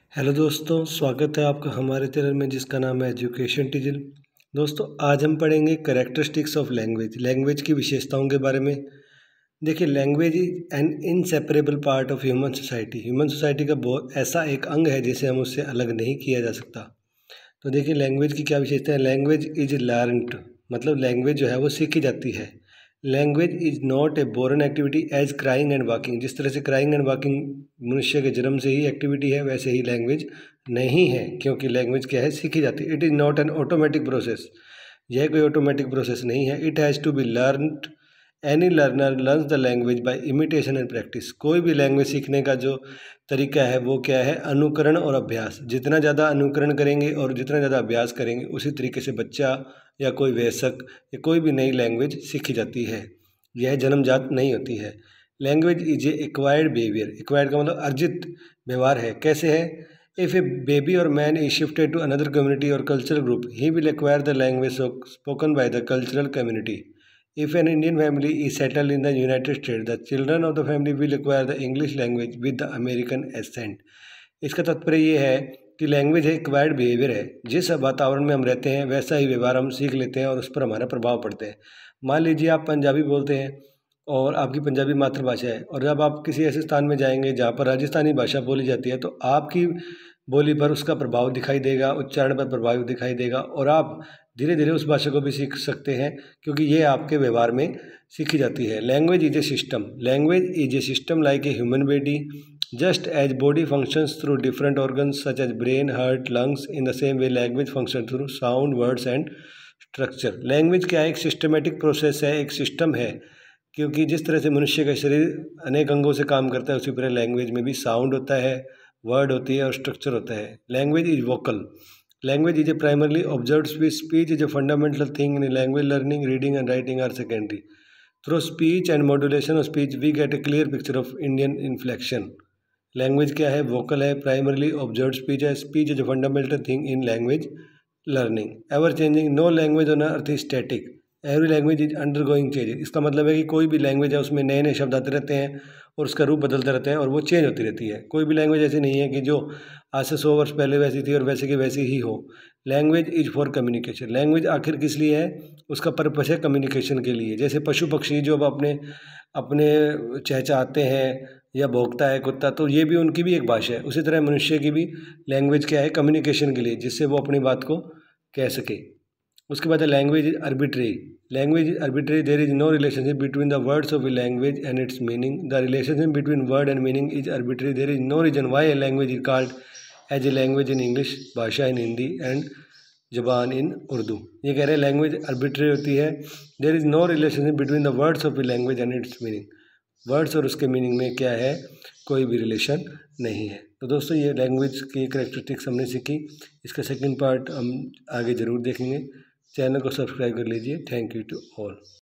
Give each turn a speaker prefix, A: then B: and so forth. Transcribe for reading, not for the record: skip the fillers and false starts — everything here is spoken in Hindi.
A: हेलो दोस्तों, स्वागत है आपका हमारे चैनल में जिसका नाम है एजुकेशन टीचर। दोस्तों, आज हम पढ़ेंगे कैरेक्टरिस्टिक्स ऑफ लैंग्वेज। लैंग्वेज की विशेषताओं के बारे में। देखिए, language is an inseparable part of human society. Human society का बहुत ऐसा एक अंग है जिसे हम उससे अलग नहीं किया जा सकता। तो देखिए, लैंग्वेज की क्या विशेषता है। लैंग्वेज इज लर्नड, मतलब लैंग्वेज जो है वो सीखी जाती है। Language is not a born activity as crying and walking. जिस तरह से क्राइंग एंड वॉकिंग मनुष्य के जन्म से ही एक्टिविटी है, वैसे ही लैंग्वेज नहीं है, क्योंकि लैंग्वेज क्या है, सीखी जाती है। It is not an automatic process. यह कोई ऑटोमेटिक प्रोसेस नहीं है। It has to be learned. Any learner learns the language by imitation and practice. कोई भी लैंग्वेज सीखने का जो तरीका है वो क्या है, अनुकरण और अभ्यास। जितना ज़्यादा अनुकरण करेंगे और जितना ज़्यादा अभ्यास करेंगे, उसी तरीके से बच्चा या कोई वयस्क या कोई भी नई लैंग्वेज सीखी जाती है। यह जन्मजात नहीं होती है। Language is a acquired behaviour. Acquired का मतलब अर्जित व्यवहार है। कैसे है? इफ़ ए बेबी और man is shifted to another community और cultural group, he will acquire the language spoken by the cultural community. If an Indian family is settled in the United States, the children of the family will acquire the English language with the American accent. इसका तात्पर्य ये है कि लैंग्वेज है एक्वायर्ड बिहेवियर है। जिस वातावरण में हम रहते हैं वैसा ही व्यवहार हम सीख लेते हैं और उस पर हमारा प्रभाव पड़ते हैं। मान लीजिए आप पंजाबी बोलते हैं और आपकी पंजाबी मातृभाषा है, और जब आप किसी ऐसे स्थान में जाएंगे जहाँ पर राजस्थानी भाषा बोली जाती है, तो आपकी बोली पर उसका प्रभाव दिखाई देगा, उच्चारण पर प्रभाव दिखाई देगा, और आप धीरे धीरे उस भाषा को भी सीख सकते हैं, क्योंकि ये आपके व्यवहार में सीखी जाती है। Language is a system. Language is a system like a human body, just as body functions through different organs such as brain, heart, lungs, in the same way language function through sound, words and structure. Language क्या है? एक सिस्टमेटिक प्रोसेस है, एक सिस्टम है। क्योंकि जिस तरह से मनुष्य का शरीर अनेक अंगों से काम करता है, उसी तरह लैंग्वेज में भी साउंड होता है, वर्ड होती है और स्ट्रक्चर होता है। Language is vocal. Language is a primarily observed speech. Speech is a fundamental thing in language learning. Reading and writing are secondary. Through speech and modulation of speech, we get a clear picture of Indian inflection. Language क्या है? Vocal है, primarily observed speech है. Speech is a fundamental thing in language learning. Ever changing. No language on earth is static. Every language is undergoing change. इसका मतलब है कि कोई भी लैंग्वेज है उसमें नए नए शब्द आते रहते हैं और उसका रूप बदलते रहते हैं और वो चेंज होती रहती है। कोई भी लैंग्वेज ऐसी नहीं है कि जो आज से 100 वर्ष पहले वैसी थी और वैसे की वैसी ही हो। Language is for communication. Language आखिर किस लिए है? उसका पर्पस है कम्युनिकेशन के लिए। जैसे पशु पक्षी जो अब अपने अपने चहचहाते हैं या भौंकता है कुत्ता, तो ये भी उनकी भी एक भाषा है। उसी तरह मनुष्य की भी लैंग्वेज क्या है? कम्युनिकेशन के लिए, जिससे वो अपनी बात को कह सके। उसके बाद है language is arbitrary. Language is arbitrary. There is no relationship between the words of a language and its meaning. The relationship between word and meaning is arbitrary. There is no reason why a language is called as a language in English, भाषा इन हिंदी एंड जबान इन उर्दू। ये कह रहे हैं लैंग्वेज आर्बिट्रेरी होती है। There is no relationship between the words of a language and its meaning. Words और उसके मीनिंग में क्या है? कोई भी रिलेशन नहीं है। तो दोस्तों, ये लैंग्वेज की करैक्टरिस्टिक्स हमने सीखी। इसका सेकंड पार्ट हम आगे ज़रूर देखेंगे। चैनल को सब्सक्राइब कर लीजिए। Thank you to all.